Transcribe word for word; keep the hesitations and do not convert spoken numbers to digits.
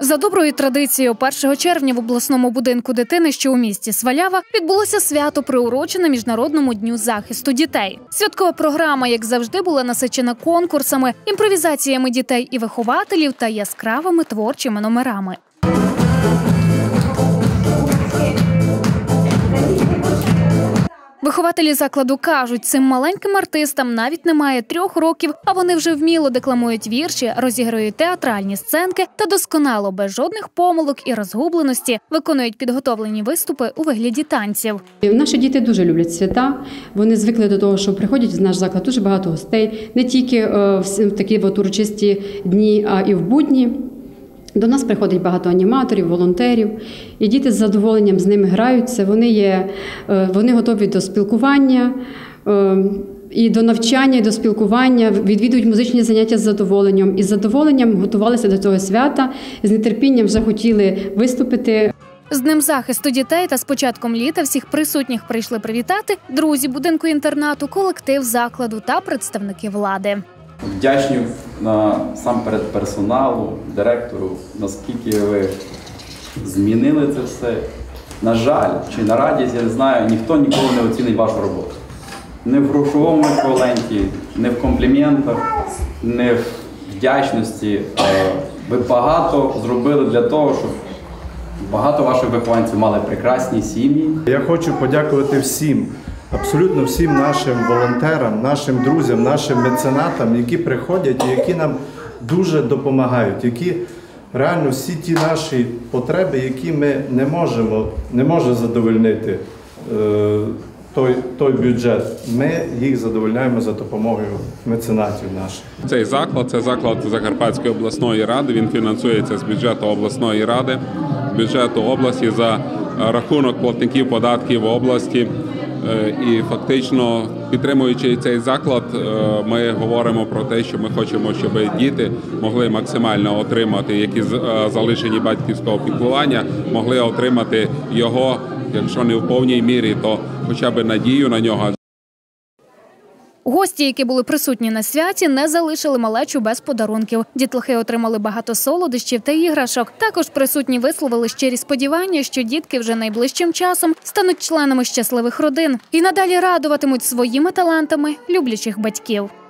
За доброю традицією, першого червня в обласному будинку дитини, що у місті Свалява, відбулося свято, приурочене Міжнародному дню захисту дітей. Святкова програма, як завжди, була насичена конкурсами, імпровізаціями дітей і вихователів та яскравими творчими номерами. Вихователі закладу кажуть, цим маленьким артистам навіть немає трьох років, а вони вже вміло декламують вірші, розіграють театральні сценки та досконало, без жодних помилок і розгубленості, виконують підготовлені виступи у вигляді танців. Наші діти дуже люблять свята, вони звикли до того, що приходять в наш заклад дуже багато гостей, не тільки в такі урочисті дні, а і в будні. До нас приходить багато аніматорів, волонтерів, і діти з задоволенням з ними граються, вони, є, вони готові до спілкування, і до навчання, і до спілкування, відвідують музичні заняття з задоволенням. І з задоволенням готувалися до цього свята, з нетерпінням вже хотіли виступити. З Днем захисту дітей та з початком літа всіх присутніх прийшли привітати друзі будинку-інтернату, колектив закладу та представники влади. Вдячні насамперед персоналу, директору, наскільки ви змінили це все. На жаль, чи на радість, я не знаю, ніхто ніколи не оцінить вашу роботу. Не в грошовому еквіваленті, не в компліментах, не в вдячності. Ви багато зробили для того, щоб багато ваших вихованців мали прекрасні сім'ї. Я хочу подякувати всім. Абсолютно всім нашим волонтерам, нашим друзям, нашим меценатам, які приходять і які нам дуже допомагають, які реально всі ті наші потреби, які ми не можемо, не може задовольнити е, той, той бюджет, ми їх задовольняємо за допомогою меценатів наших. Цей заклад – це заклад Закарпатської обласної ради, він фінансується з бюджету обласної ради, з бюджету області за рахунок платників податків області. І фактично, підтримуючи цей заклад, ми говоримо про те, що ми хочемо, щоб діти могли максимально отримати, які залишені батьківського піклування, могли отримати його, якщо не в повній мірі, то хоча б надію на нього. Гості, які були присутні на святі, не залишили малечу без подарунків. Дітлахи отримали багато солодощів та іграшок. Також присутні висловили щирі сподівання, що дітки вже найближчим часом стануть членами щасливих родин і надалі радуватимуть своїми талантами люблячих батьків.